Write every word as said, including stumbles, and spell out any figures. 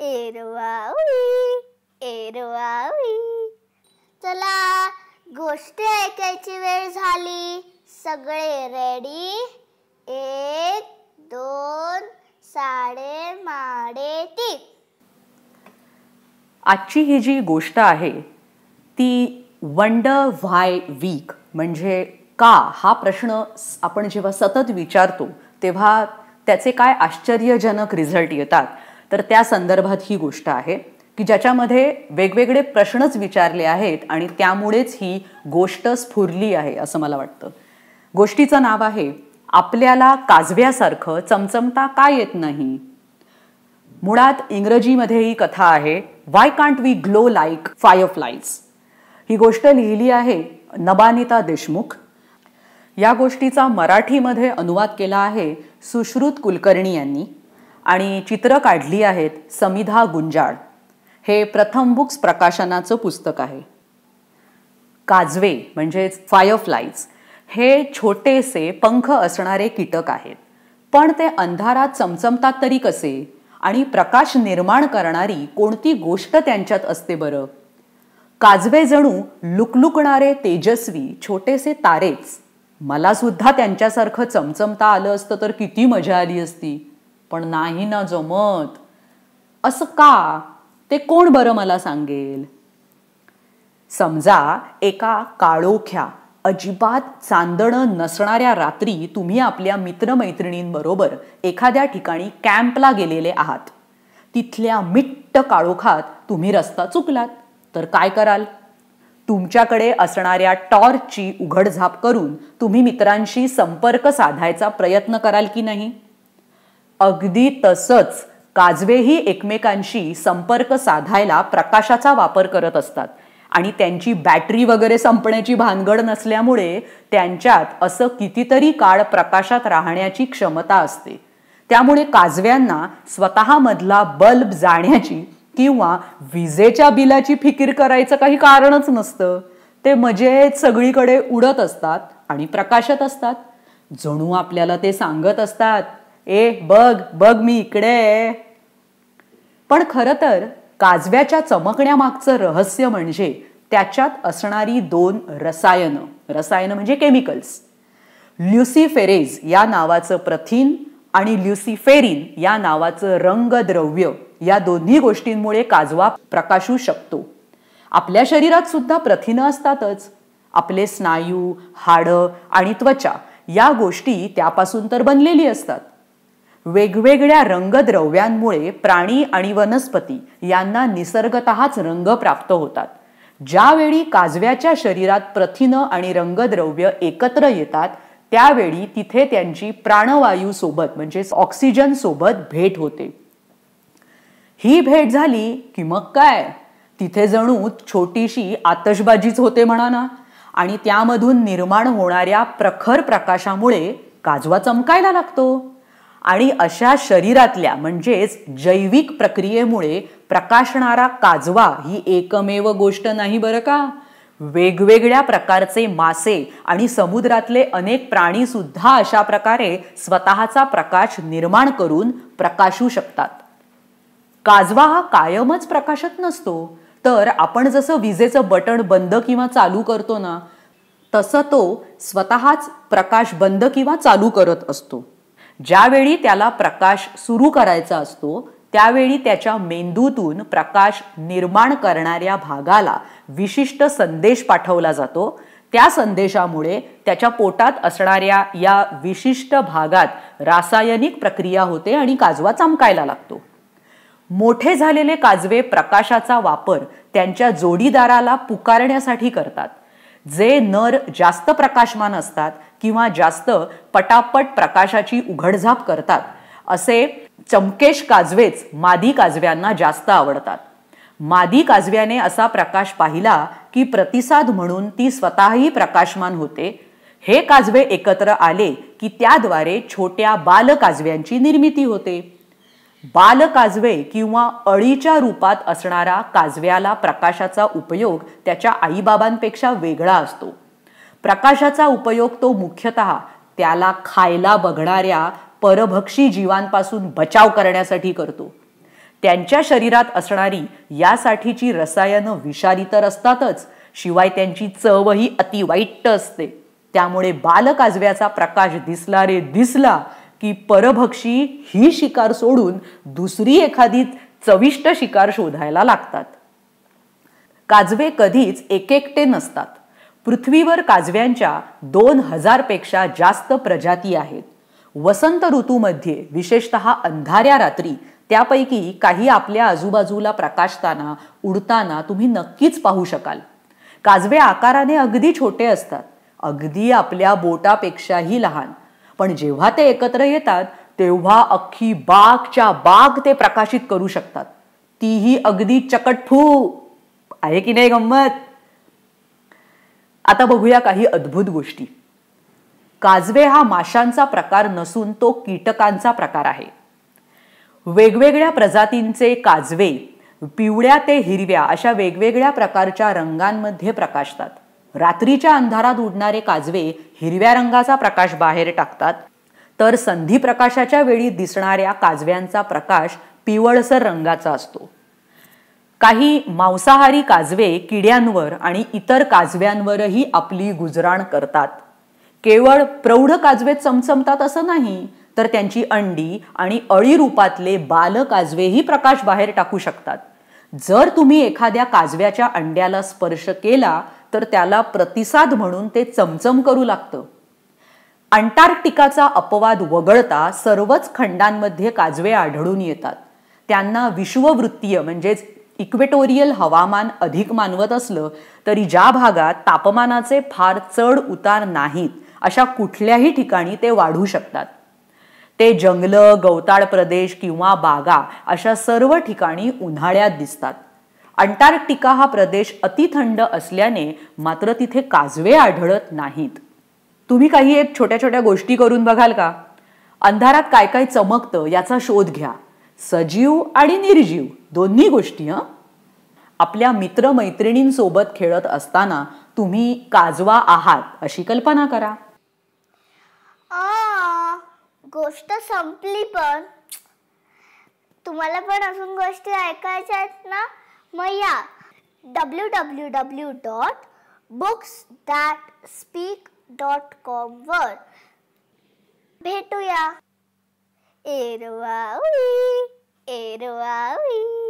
एरवावी एरवावी. चला गोष्ट ऐकायची वेळ झाली. सगळे रेडी? एक दोन साडे माडे ती. आजची ही जी गोष्ट आहे ती वंडर व्हाय वीक म्हणजे का हा प्रश्न आपण जेव्हा सतत विचारतो तेव्हा त्याचे काय आश्चर्यजनक रिझल्ट येतात, तर त्या संदर्भात ही गोष्ट आहे की ज्याच्यामध्ये वेगवेगळे प्रश्नच विचारले आहेत आणि त्यामुळेच ही गोष्ट स्फुरली आहे असं मला वाटतं. गोष्टीचं नाव आहे आपल्याला काजव्यासारखं चमचमता का येत नाही. मुळात इंग्रजीमध्ये ही कथा आहे why can't we glow like fireflies. ही गोष्ट लिहिली आहे नबानिता देशमुख. या गोष्टीचा मराठीमध्ये अनुवाद केला आहे सुश्रुत कुलकर्णी यांनी आणि चित्र काढली आहेत समिधा गुंजाळ. हे प्रथम बुक्स प्रकाशनाचं पुस्तक आहे. काजवे म्हणजेच फायरफ्लाईज हे छोटेसे पंख असणारे कीटक आहेत, पण ते अंधारात चमचमतात तरी कसे आणि प्रकाश निर्माण करणारी कोणती गोष्ट त्यांच्यात असते बरं. काजवे जणू लुकलुकणारे तेजस्वी छोटेसे तारेच. मला सुद्धा त्यांच्यासारखं चमचमता आलं असतं तर किती मजा आली असती, पण नाही ना जमत. असं का ते कोण बरं मला सांगेल. समजा एका काळोख्या अजिबात चांदणं नसणाऱ्या रात्री तुम्ही आपल्या मित्रमैत्रिणींबरोबर एखाद्या ठिकाणी कॅम्पला गेलेले आहात. तिथल्या मिट्ट काळोखात तुम्ही रस्ता चुकलात तर काय कराल. तुमच्याकडे असणाऱ्या टॉर्चची उघडझाप करून तुम्ही मित्रांशी संपर्क साधायचा प्रयत्न कराल की नाही. अगदी तसंच काजवेही एकमेकांशी संपर्क साधायला प्रकाशाचा वापर करत असतात आणि त्यांची बॅटरी वगैरे संपण्याची भानगड नसल्यामुळे त्यांच्यात असं कितीतरी काळ प्रकाशात राहण्याची क्षमता असते. त्यामुळे काजव्यांना स्वतःमधला बल्ब जाण्याची किंवा विजेच्या बिलाची फिकीर करायचं काही कारणच नसतं. ते मजेत सगळीकडे उडत असतात आणि प्रकाशत असतात. जणू आपल्याला ते सांगत असतात ए बघ बघ मी इकडे. पण खरं तर काजव्याच्या चमकण्यामागचं रहस्य म्हणजे त्याच्यात असणारी दोन रसायनं. रसायनं म्हणजे केमिकल्स. ल्युसिफेरेज या नावाचं प्रथिन आणि ल्युसिफेरिन या नावाचं रंगद्रव्य या दोन्ही गोष्टींमुळे काजवा प्रकाशू शकतो. आपल्या शरीरात सुद्धा प्रथिनं असतातच. आपले स्नायू, हाडं आणि त्वचा या गोष्टी त्यापासून तर बनलेली असतात. वेगवेगळ्या रंगद्रव्यांमुळे प्राणी आणि वनस्पती यांना निसर्गतःच रंग प्राप्त होतात. ज्यावेळी काजव्याच्या शरीरात प्रथिनं आणि रंगद्रव्य एकत्र येतात त्यावेळी तिथे त्यांची प्राणवायू सोबत म्हणजे ऑक्सिजन सोबत भेट होते. ही भेट झाली की मग काय तिथे जणू छोटीशी आतषबाजीच होते म्हणा ना. आणि त्यामधून निर्माण होणाऱ्या प्रखर प्रकाशामुळे काजवा चमकायला लागतो. आणि अशा शरीरातल्या म्हणजेच जैविक प्रक्रियेमुळे प्रकाशणारा काजवा ही एकमेव गोष्ट नाही बरं का. वेगवेगळ्या प्रकारचे मासे आणि समुद्रातले अनेक प्राणी सुद्धा अशा प्रकारे स्वतःचा प्रकाश निर्माण करून प्रकाशू शकतात. काजवा हा कायमच प्रकाशत नसतो, तर आपण जसं विजेचं बटण बंद किंवा चालू करतो ना तसं तो स्वतःच प्रकाश बंद किंवा चालू करत असतो. ज्यावेळी त्याला प्रकाश सुरू करायचा असतो त्यावेळी त्याच्या मेंदूतून प्रकाश निर्माण करणाऱ्या भागाला विशिष्ट संदेश पाठवला जातो. त्या संदेशामुळे त्याच्या पोटात असणाऱ्या या विशिष्ट भागात रासायनिक प्रक्रिया होते आणि काजवा चमकायला लागतो. मोठे झालेले काजवे प्रकाशाचा वापर त्यांच्या जोडीदाराला पुकारण्यासाठी करतात. जे नर जास्त प्रकाशमान असतात किंवा जास्त पटापट प्रकाशाची उघडझाप करतात असे चमकेश काजवेच मादी काजव्यांना जास्त आवडतात. मादी काजव्याने असा प्रकाश पाहिला की प्रतिसाद म्हणून ती स्वतःही प्रकाशमान होते. हे काजवे एकत्र आले की त्याद्वारे छोट्या बाल काजव्यांची निर्मिती होते. बाल काजवे किंवा अळीच्या रूपात असणारा काजव्याला प्रकाशाचा उपयोग त्याच्या आईबाबांपेक्षा वेगळा असतो. प्रकाशाचा उपयोग तो मुख्यतः त्याला खायला बघणाऱ्या परभक्षी जीवांपासून बचाव करण्यासाठी करतो. त्यांच्या शरीरात असणारी यासाठीची रसायनं विषारी तर असतातच, शिवाय त्यांची चवही अति वाईट असते. त्यामुळे बालकाजव्याचा प्रकाश दिसला रे दिसला की परभक्षी ही शिकार सोडून दुसरी एखादी चविष्ट शिकार शोधायला लागतात. काजवे कधीच एकेकटे नसतात. पृथ्वीवर काजव्यांच्या दोन हजार पेक्षा जास्त प्रजाती आहेत. वसंत ऋतूमध्ये विशेषतः अंधाऱ्या रात्री त्यापैकी काही आपल्या आजूबाजूला प्रकाशताना उडताना तुम्ही नक्कीच पाहू शकाल. काजवे आकाराने अगदी छोटे असतात, अगदी आपल्या बोटापेक्षाही लहान, पण जेव्हा ते एकत्र येतात तेव्हा अख्खी बागच्या बाग ते प्रकाशित करू शकतात, तीही अगदी चकटफू. आहे की नाही गंमत? आता बघूया काही अद्भुत गोष्टी. काजवे हा माशांचा प्रकार नसून तो कीटकांचा प्रकार आहे. वेगवेगळ्या प्रजातींचे काजवे पिवळ्या ते हिरव्या अशा वेगवेगळ्या प्रकारच्या रंगांमध्ये प्रकाशतात. रात्रीच्या अंधारात उडणारे काजवे हिरव्या रंगाचा प्रकाश बाहेर टाकतात, तर संधी प्रकाशाच्या वेळी दिसणाऱ्या काजव्यांचा प्रकाश पिवळसर रंगाचा असतो. काही मांसाहारी काजवे किड्यांवर आणि इतर काजव्यांवरही आपली गुजराण करतात. केवळ प्रौढ काजवे चमचमतात असं नाही, तर त्यांची अंडी आणि अळी रूपातले बाल काजवेही प्रकाश बाहेर टाकू शकतात. जर तुम्ही एखाद्या काजव्याच्या अंड्याला स्पर्श केला तर त्याला प्रतिसाद म्हणून ते चमचम करू लागतं. अंटार्क्टिकाचा अपवाद वगळता सर्वच खंडांमध्ये काजवे आढळून येतात. त्यांना विषुववृत्तीय म्हणजेच इक्वेटोरियल हवामान अधिक मानवत असलं तरी ज्या भागात तापमानाचे फार चढ उतार नाहीत अशा कुठल्याही ठिकाणी ते वाढू शकतात. ते जंगलं, गवताळ प्रदेश किंवा बागा अशा सर्व ठिकाणी उन्हाळ्यात दिसतात. अंटार्क्टिका हा प्रदेश अतिथंड असल्याने मात्र तिथे काजवे आढळत नाहीत. तुम्ही काही एक छोट्या छोट्या गोष्टी करून बघाल का? अंधारात काय काय चमकतं याचा शोध घ्या. सजीव आणि निर्जीव दोन्ही गोष्टी. हं आपल्या मित्रमैत्रिणींसोबत खेळत असताना तुम्ही काजवा आहात अशी कल्पना करा. आ गोष्ट संपली, पण तुम्हाला पण अजून गोष्टी ऐकायच्या आहेत ना? मग या W W W dot books that speak dot com वर भेटूया. एरवावी एरवावी.